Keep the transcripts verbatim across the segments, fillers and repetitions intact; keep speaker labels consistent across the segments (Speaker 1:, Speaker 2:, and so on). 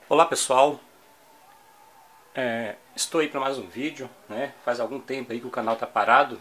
Speaker 1: Olá pessoal, é, estou aí para mais um vídeo, né? Faz algum tempo aí que o canal está parado.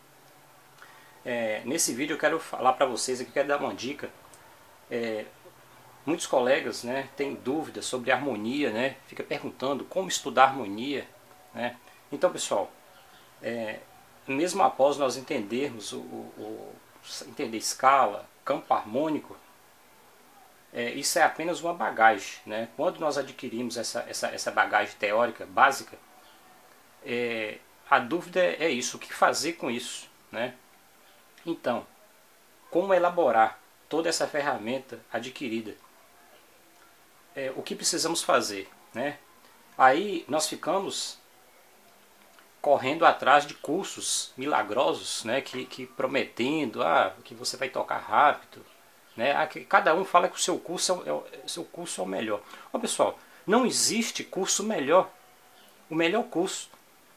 Speaker 1: É, nesse vídeo eu quero falar para vocês aqui, quero dar uma dica. É, muitos colegas, né, têm dúvidas sobre harmonia, né? Fica perguntando como estudar harmonia, né? Então pessoal, é, mesmo após nós entendermos o, o, o entender escala, campo harmônico, É, isso é apenas uma bagagem, né? Quando nós adquirimos essa, essa, essa bagagem teórica básica, é, a dúvida é isso, o que fazer com isso, né? Então, como elaborar toda essa ferramenta adquirida? É, o que precisamos fazer, né? Aí nós ficamos correndo atrás de cursos milagrosos, né? Que, que prometendo, ah, que você vai tocar rápido, né? Cada um fala que o seu curso é o, é, seu curso é o melhor. Ó, pessoal, não existe curso melhor. O melhor curso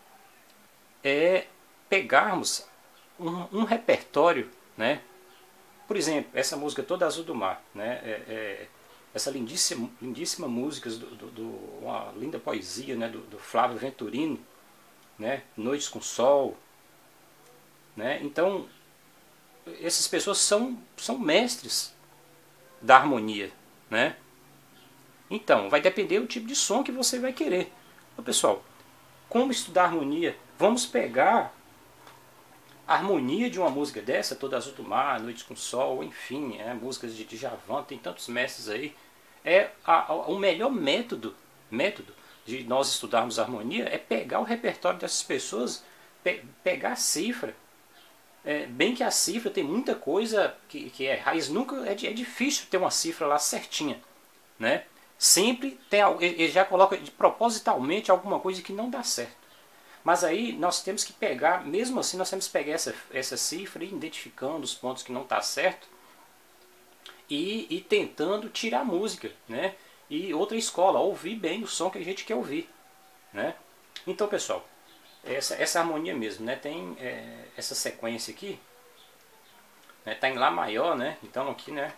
Speaker 1: é pegarmos um, um repertório, né? Por exemplo, essa música Toda Azul do Mar, né? É, é, essa lindíssima, lindíssima música, do, do, do, uma linda poesia, né? do, do Flávio Venturini, né? Noites com Sol, né? Então, essas pessoas são, são mestres da harmonia, né? Então, vai depender do tipo de som que você vai querer. Então, pessoal, como estudar harmonia? Vamos pegar a harmonia de uma música dessa, Toda Azul do Mar, Noites com Sol, enfim, é, músicas de Djavan, tem tantos mestres aí. É a, a, o melhor método, método de nós estudarmos harmonia é pegar o repertório dessas pessoas, pe pegar a cifra. É, bem que a cifra tem muita coisa que, que é raiz, nunca é, é difícil ter uma cifra lá certinha, né? Sempre tem, ele já coloca propositalmente alguma coisa que não dá certo. Mas aí nós temos que pegar, mesmo assim nós temos que pegar essa, essa cifra e identificando os pontos que não está certo e, e tentando tirar a música, né? E outra escola, ouvir bem o som que a gente quer ouvir, né? Então pessoal, Essa, essa harmonia mesmo, né? Tem é, essa sequência aqui, né? Tá em Lá maior, né? Então aqui, né?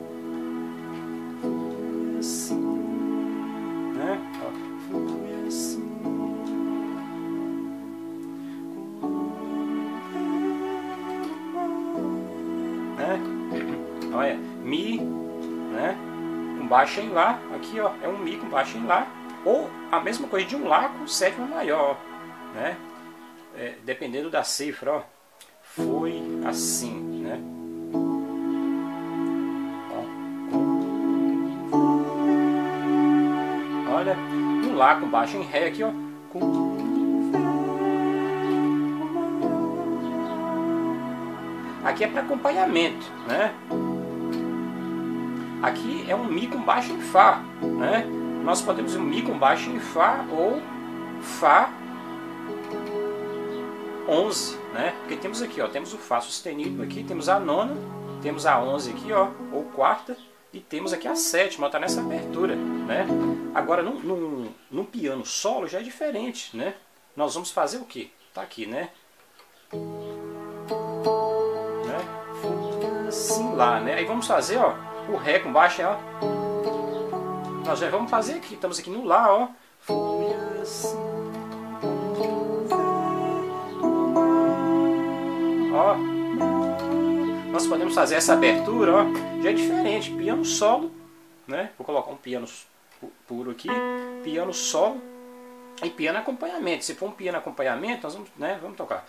Speaker 1: Assim, né? Ó. Foi assim. Né? Olha, Mi, né? Com baixo em Lá, aqui ó, é um Mi com baixo em Lá, ou a mesma coisa de um Lá com sétima maior, ó. Né? É, dependendo da cifra, ó, foi assim, né? Ó, olha, um Lá com baixo em Ré aqui, ó. Aqui é para acompanhamento, né? Aqui é um Mi com baixo em Fá, né? Nós podemos um Mi com baixo em Fá ou Fá onze, né? Porque temos aqui, ó, temos o Fá sustenido aqui, temos a nona, temos a onze aqui, ó, ou quarta, e temos aqui a sétima, está nessa abertura, né? Agora, num, num, num piano solo já é diferente, né? Nós vamos fazer o quê? Tá aqui, né? né? Assim lá, né? Aí vamos fazer, ó, o Ré com baixo, ó. Nós já vamos fazer aqui, estamos aqui no Lá, ó. Foi assim. Ó, nós podemos fazer essa abertura, ó, já é diferente, piano solo, né? Vou colocar um piano puro aqui, piano solo e piano acompanhamento. Se for um piano acompanhamento, nós vamos, né, vamos tocar.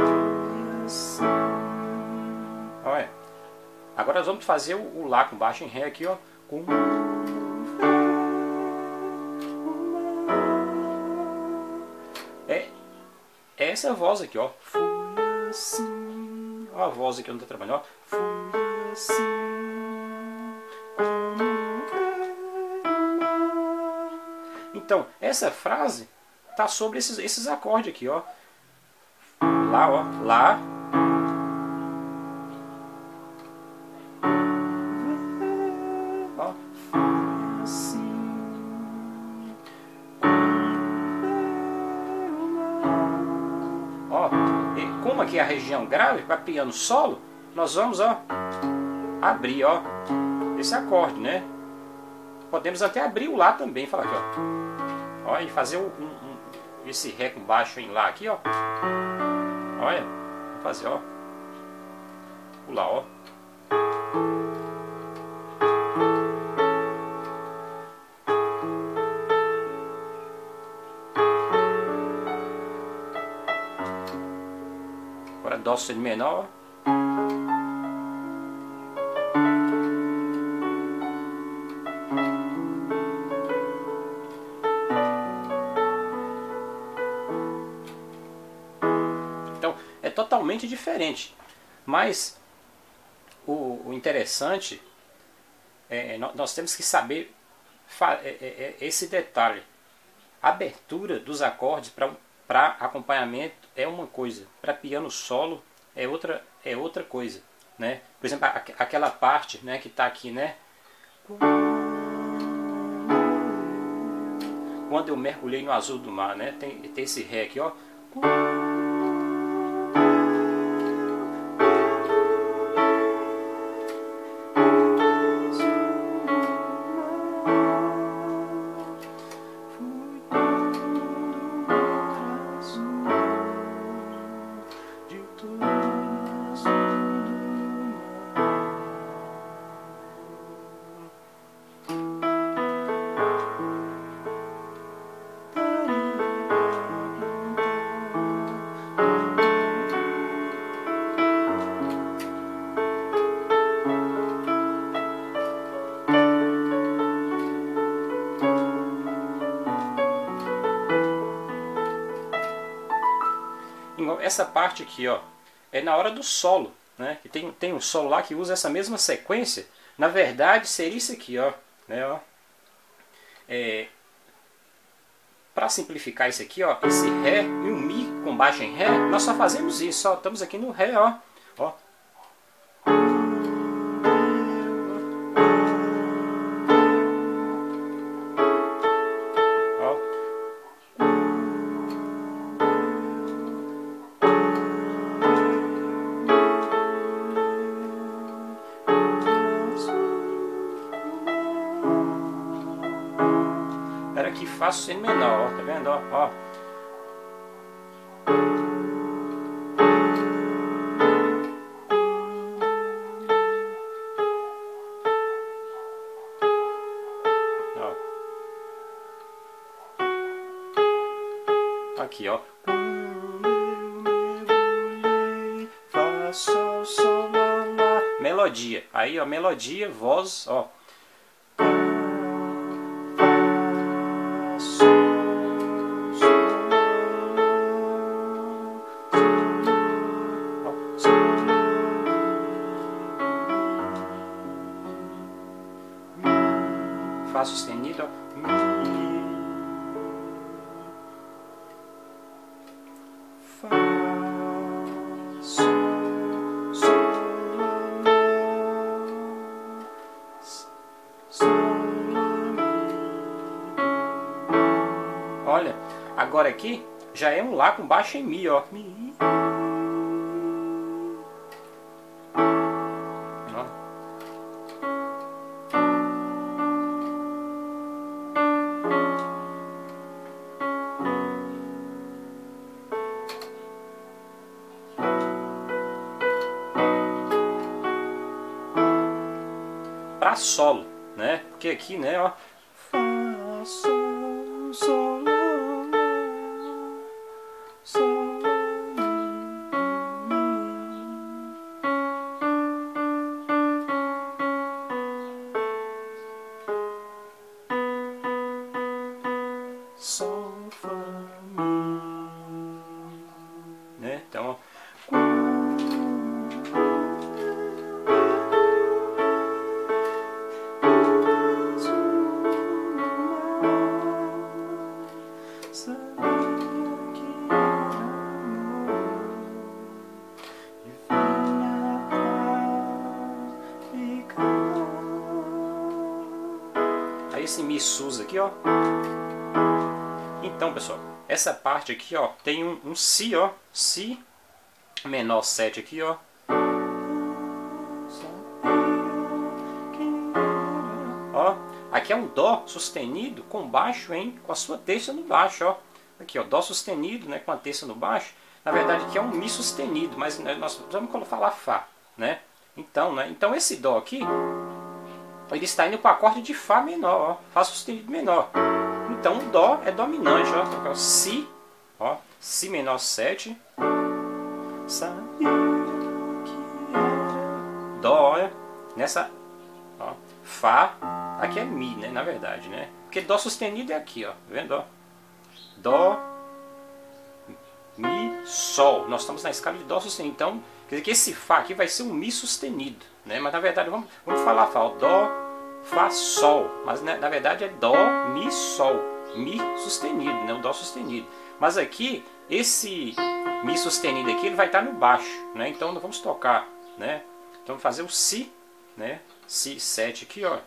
Speaker 1: Olha, agora nós vamos fazer o, o Lá com baixo em Ré aqui, ó, com é essa voz aqui, ó. Assim. Olha a voz aqui onde está trabalhando. Foi assim. Então, essa frase está sobre esses, esses acordes aqui, ó. Lá, ó. Lá. Ó. Foi assim. Ó. Como aqui é a região grave, para piano solo, nós vamos, ó, abrir, ó, esse acorde, né? podemos até abrir o Lá também, falar aqui, ó. Ó, e fazer um, um, esse Ré com baixo em Lá aqui, ó. Olha, vou fazer, ó. O Lá, ó. Agora Dó sustenido menor, ó. Então é totalmente diferente, mas o, o interessante é nós temos que saber é, é, é esse detalhe. A abertura dos acordes para acompanhamento é uma coisa, para piano solo é outra, é outra coisa, né? Por exemplo, a, aquela parte, né, que está aqui, né? Quando eu mergulhei no azul do mar, né? Tem, tem esse Ré aqui, ó. Essa parte aqui, ó, é na hora do solo, né? E tem, tem um solo lá que usa essa mesma sequência. Na verdade, seria isso aqui, ó, né? Ó. É, para simplificar isso aqui, ó, esse Ré e o Mi com baixo em Ré, nós só fazemos isso, ó. Estamos aqui no Ré, ó, ó. Aqui Fá sustenido menor, ó, tá vendo? Ó, ó. Ó. Aqui, ó. Fá, sol, sol, lá, lá. Melodia. Aí, ó, melodia, voz, ó. Fá sustenido, Mi, Fá, Sol, Sol, Sol, Mi. Olha, agora aqui já é um Lá com baixo em Mi, ó. Mi. Para solo, né? Porque aqui, né, ó, Fá, Sol, Sol, Lá, Sol, Mi, Sol, Fá, Mi, né? Então, aí esse Mi sus aqui, ó. Então, pessoal, essa parte aqui, ó, tem um, um Si, ó, Si menor sete aqui, ó. Ó, aqui aqui é um Dó sustenido com baixo em, com a sua terça no baixo, ó. Aqui, ó, Dó sustenido, né, com a terça no baixo. Na verdade aqui é um Mi sustenido, mas nós vamos falar Fá, né? Então, né, então esse Dó aqui, ele está indo para o acorde de Fá menor, ó, Fá sustenido menor. Então o Dó é dominante, ó, então, ó, Si, ó, Si menor sete, Dó, ó, nessa, ó, Fá, aqui é Mi, né, na verdade, né? Porque Dó sustenido é aqui, ó, tá vendo, ó? Dó, Mi, Sol. Nós estamos na escala de Dó sustenido, então quer dizer que esse Fá aqui vai ser um Mi sustenido, né? Mas na verdade vamos, vamos falar Fá, ó, Dó, Fá, Sol, mas né, na verdade é Dó, Mi, Sol, Mi sustenido, né? O Dó sustenido. Mas aqui, esse Mi sustenido aqui, ele vai estar no baixo, né? Então nós vamos tocar, né? Então vamos fazer o Si, né? Si sete aqui, ó.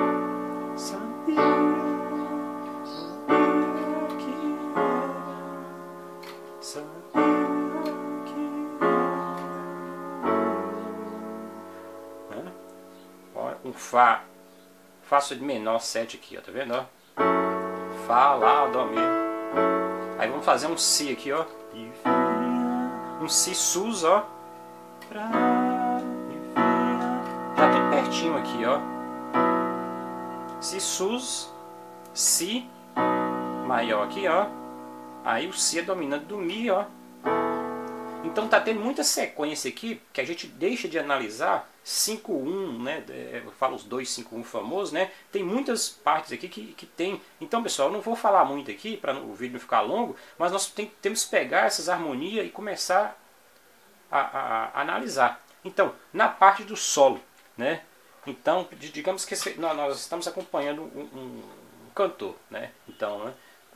Speaker 1: Um Fá, Fá de menor sete aqui, ó, tá vendo, ó? Fá, Lá, Dó, Mi. Aí vamos fazer um Si aqui, ó. Um Si sus, ó. Já tudo pertinho aqui, ó. Si sus, Si maior aqui, ó. Aí o Si é dominante do Mi, ó. Então tá tendo muita sequência aqui que a gente deixa de analisar. cinco um, né? Eu falo os dois cinco um famosos, né? Tem muitas partes aqui que, que tem. Então, pessoal, eu não vou falar muito aqui para o vídeo não ficar longo, mas nós tem, temos que pegar essas harmonias e começar a, a, a analisar. Então, na parte do solo, né? Então, digamos que esse, nós estamos acompanhando um, um, um cantor, né? Então, né?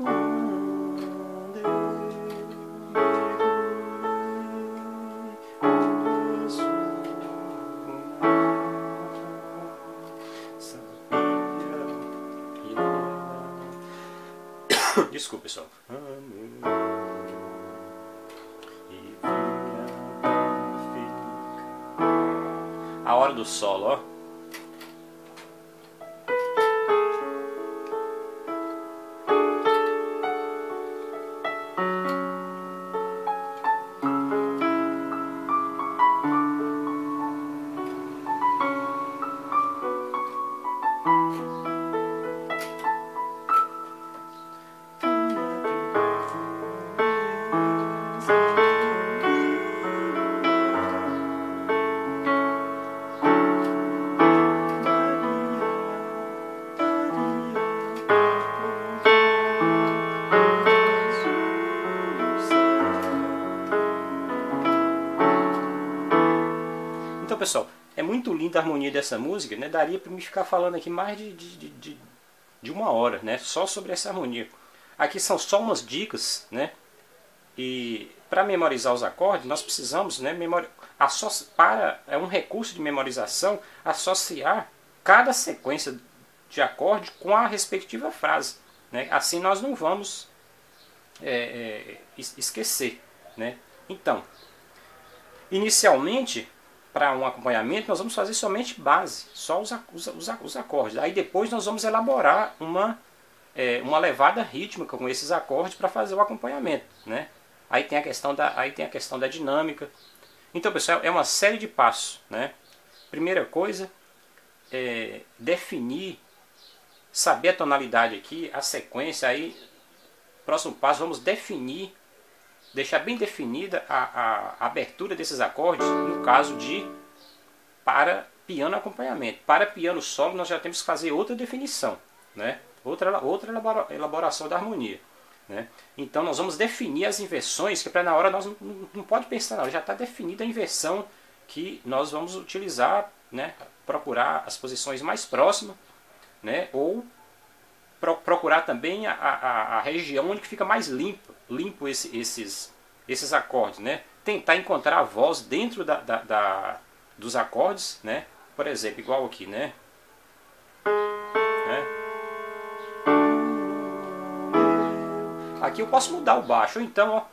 Speaker 1: Desculpa, pessoal. A hora do solo, ó. Então, pessoal, é muito linda a harmonia dessa música, né? Daria para me ficar falando aqui mais de, de, de, de uma hora, né? Só sobre essa harmonia. Aqui são só umas dicas, né? E para memorizar os acordes, nós precisamos, né, memori... para é um recurso de memorização associar cada sequência de acorde com a respectiva frase, né? Assim nós não vamos é, é, esquecer, né? Então, inicialmente, para um acompanhamento, nós vamos fazer somente base, só os, os, os, os acordes. Aí depois nós vamos elaborar uma, é, uma levada rítmica com esses acordes para fazer o acompanhamento, né? Aí tem a questão da, aí tem a questão da dinâmica. Então, pessoal, é uma série de passos, né? Primeira coisa, é definir, saber a tonalidade aqui, a sequência. Aí, próximo passo, vamos definir, deixar bem definida a, a abertura desses acordes, no caso de para piano acompanhamento. Para piano solo, nós já temos que fazer outra definição, né? Outra, outra elaboração da harmonia, né? Então nós vamos definir as inversões, que para na hora nós não, não, não pode pensar, não, já está definida a inversão que nós vamos utilizar, né? Procurar as posições mais próximas, né? Ou pro, procurar também a, a, a região onde fica mais limpo, limpo esse, esses, esses acordes, né? Tentar encontrar a voz dentro da, da, da, dos acordes, né? Por exemplo, igual aqui, né? né? Aqui eu posso mudar o baixo, ou então, ó,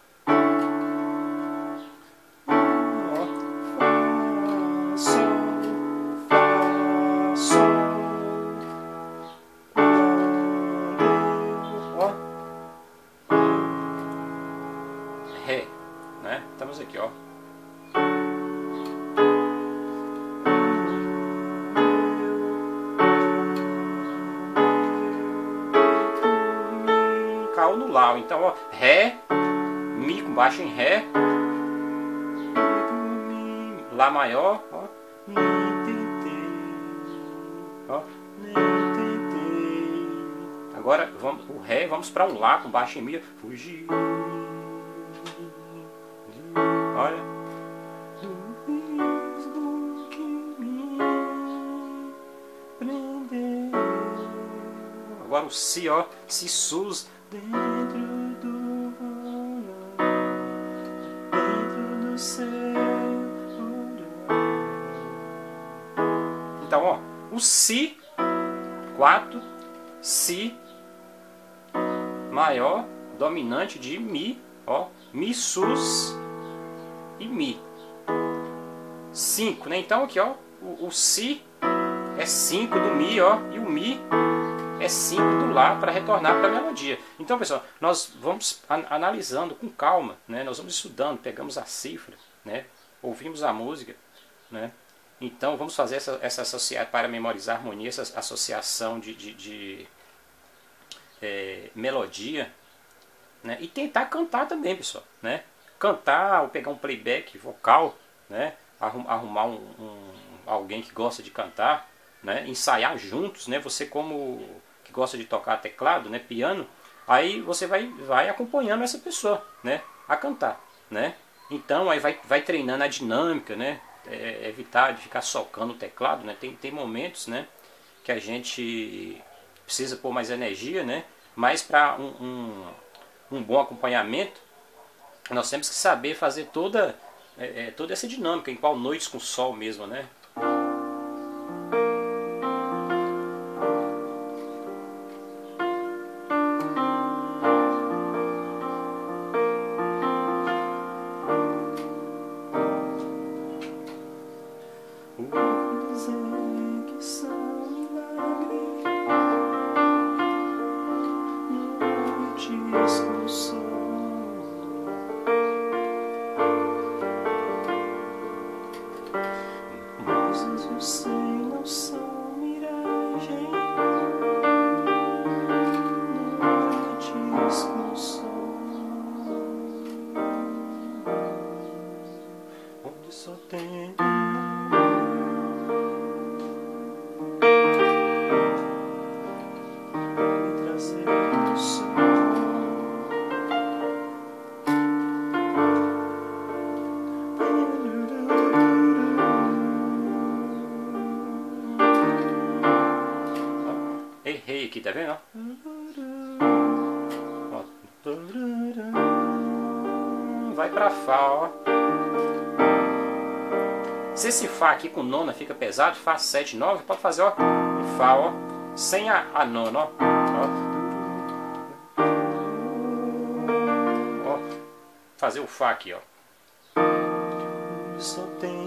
Speaker 1: Fá, Sol, Fá, Sol. caiu no Lá. Então, ó, Ré, Mi com baixo em Ré, Lá maior, ó, ó. Agora vamos o Ré, vamos para um Lá com baixo em Mi. Fugir. Olha. Agora o Si, ó, Si sus dentro do dentro do céu. Então, ó, o Si quatro, Si maior, dominante de Mi, ó, Mi sus e Mi. cinco, né? Então aqui, ó, o, o Si é cinco do Mi, ó, e o Mi é cinco do Lá para retornar para a melodia. Então, pessoal, nós vamos analisando com calma, né? Nós vamos estudando, pegamos a cifra, né? Ouvimos a música, né? Então, vamos fazer essa, essa associação para memorizar harmonia, essa associação de, de, de é, melodia, né? E tentar cantar também, pessoal, né? Cantar ou pegar um playback vocal, né? Arrumar um, um, alguém que gosta de cantar, né? Ensaiar juntos, né? Você como que gosta de tocar teclado, né? Piano, aí você vai, vai acompanhando essa pessoa, né? A cantar, né? Então aí vai, vai treinando a dinâmica, né? É, evitar de ficar socando o teclado, né? Tem, tem momentos, né? Que a gente precisa pôr mais energia, né? Mas para um, um, um bom acompanhamento, nós temos que saber fazer toda, é, toda essa dinâmica, em qual noites com sol mesmo, né? Errei aqui, tá vendo? Ó. Vai pra Fá, ó. Se esse Fá aqui com nona fica pesado, Fá sete, nove, pode fazer, ó, em Fá, ó, sem a, a nona, ó. Ó. Ó. Fazer o Fá aqui, ó. Só tem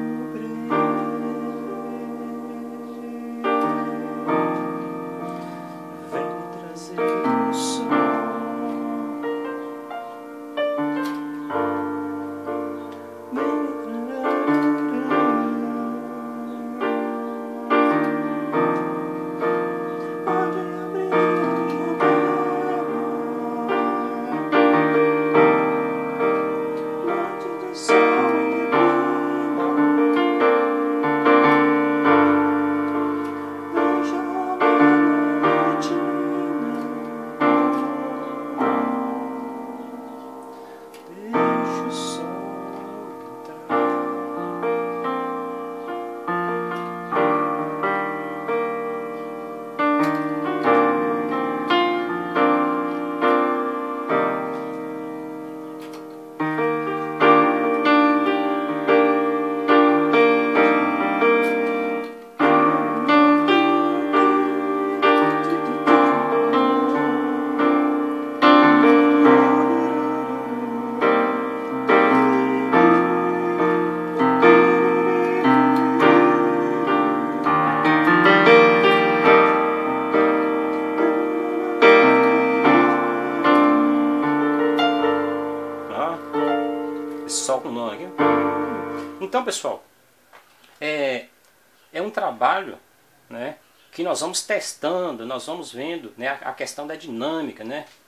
Speaker 1: Sol com nona aqui. Então, pessoal, é, é um trabalho, né, que nós vamos testando, nós vamos vendo, né, a questão da dinâmica, né,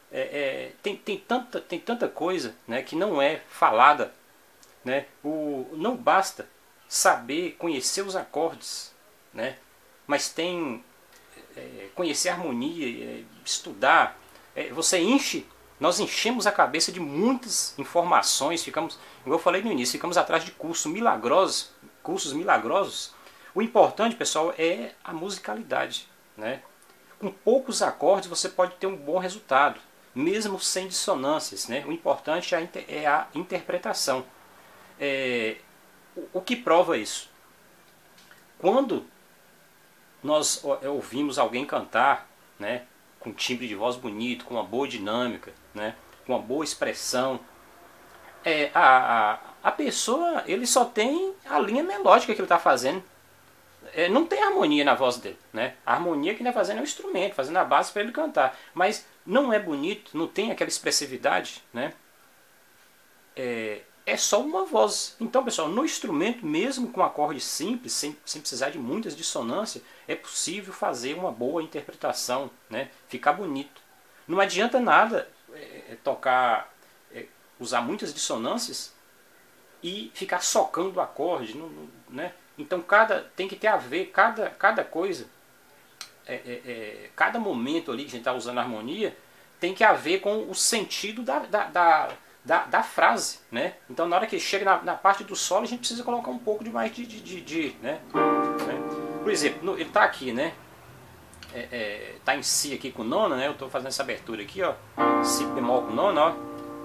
Speaker 1: é, é, tem, tem, tanta, tem tanta coisa, né, que não é falada, né? O, não basta saber conhecer os acordes, né? Mas tem é, conhecer a harmonia, é, estudar. É, você enche, nós enchemos a cabeça de muitas informações, ficamos, como eu falei no início, ficamos atrás de cursos milagrosos, cursos milagrosos. O importante, pessoal, é a musicalidade, né? Com poucos acordes você pode ter um bom resultado, mesmo sem dissonâncias, né? O importante é a, inter é a interpretação. É, o, o que prova isso? Quando nós ouvimos alguém cantar, né, com um timbre de voz bonito, com uma boa dinâmica, né, com uma boa expressão, é, a, a, a pessoa, ele só tem a linha melódica que ele está fazendo. É, não tem harmonia na voz dele, né? A harmonia que ele está fazendo é o instrumento, fazendo a base para ele cantar. Mas não é bonito, não tem aquela expressividade, né? É, é só uma voz. Então, pessoal, no instrumento, mesmo com acordes simples, sem, sem precisar de muitas dissonâncias, é possível fazer uma boa interpretação, né? Ficar bonito. Não adianta nada é, tocar, é, usar muitas dissonâncias e ficar socando o acorde, não, não, né? Então cada, tem que ter a ver, cada, cada coisa, é, é, é, cada momento ali que a gente está usando a harmonia, tem que haver com o sentido da, da, da, da, da frase, né? Então na hora que chega na, na parte do solo, a gente precisa colocar um pouco de mais de, de, de, de né? Por exemplo, no, ele está aqui, né? É, é, tá em Si aqui com nona, né? Eu estou fazendo essa abertura aqui, ó. Si bemol com nona, ó.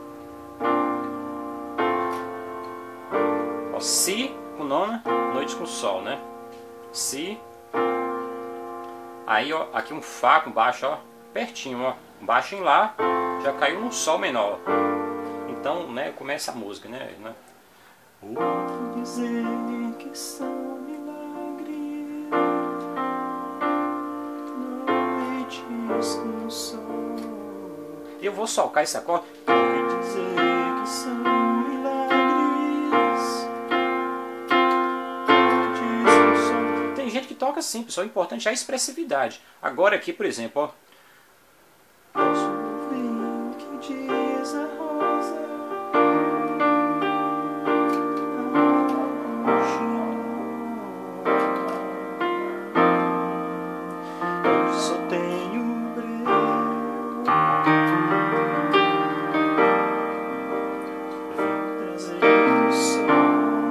Speaker 1: Ó, Si com nona, Noites com Sol, né? Si. Aí, ó, aqui um Fá com baixo, ó, pertinho, ó. Baixo em Lá, já caiu num Sol menor. Então, né, começa a música, né? Ouvi dizer que são milagres, noites com sol. Eu vou socar esse acorde. Ouvi dizer que são gente que toca assim, pessoal. O importante é a expressividade. Agora aqui, por exemplo, ó. Posso ouvir o que diz a rosa, eu só tenho breu, vem trazer o sol.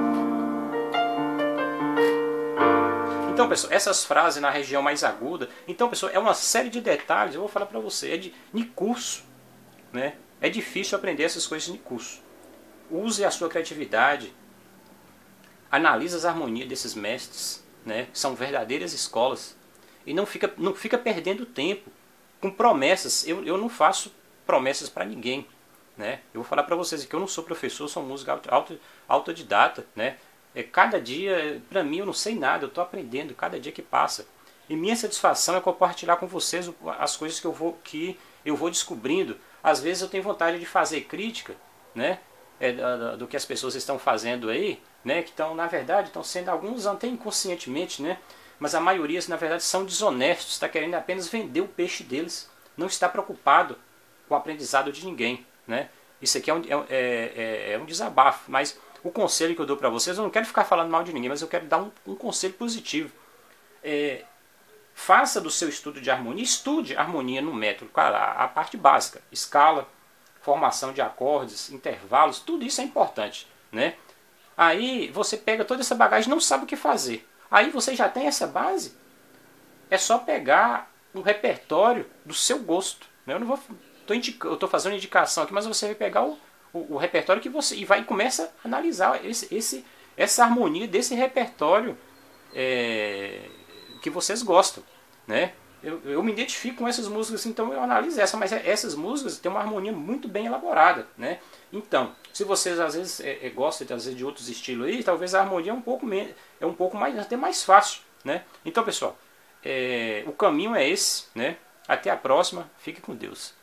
Speaker 1: Então, pessoal, essas frases na região mais aguda, então, pessoal, é uma série de detalhes, eu vou falar para você, é de, de curso, né? É difícil aprender essas coisas de curso. Use a sua criatividade, analise as harmonias desses mestres, né? São verdadeiras escolas, e não fica, não fica perdendo tempo com promessas. Eu, eu não faço promessas para ninguém, né? Eu vou falar para vocês que eu não sou professor, sou músico auto, autodidata, né? É, cada dia, para mim, eu não sei nada, eu estou aprendendo cada dia que passa. E minha satisfação é compartilhar com vocês as coisas que eu vou, que eu vou descobrindo. Às vezes eu tenho vontade de fazer crítica, né, é, do, do que as pessoas estão fazendo aí, né, que estão, na verdade, estão sendo, alguns até inconscientemente, né, mas a maioria, na verdade, são desonestos, está querendo apenas vender o peixe deles, não está preocupado com o aprendizado de ninguém, né. Isso aqui é um, é, é, é um desabafo, mas o conselho que eu dou para vocês, eu não quero ficar falando mal de ninguém, mas eu quero dar um, um conselho positivo. É, faça do seu estudo de harmonia, estude harmonia no método, claro, a, a parte básica, escala, formação de acordes, intervalos, tudo isso é importante, né? Aí você pega toda essa bagagem e não sabe o que fazer. Aí você já tem essa base, é só pegar um repertório do seu gosto, né? Eu não vou, tô indica, eu estou fazendo indicação aqui, mas você vai pegar o O, o repertório que você e vai e começa a analisar esse, esse, essa harmonia desse repertório é, que vocês gostam, né? Eu, eu me identifico com essas músicas, então eu analiso essa, mas essas músicas têm uma harmonia muito bem elaborada, né? Então, se vocês às vezes é, é, gostam de, às vezes, de outros estilos aí, talvez a harmonia é um pouco menos, é um pouco mais, até mais fácil, né? Então, pessoal, é, o caminho é esse, né? Até a próxima, fique com Deus.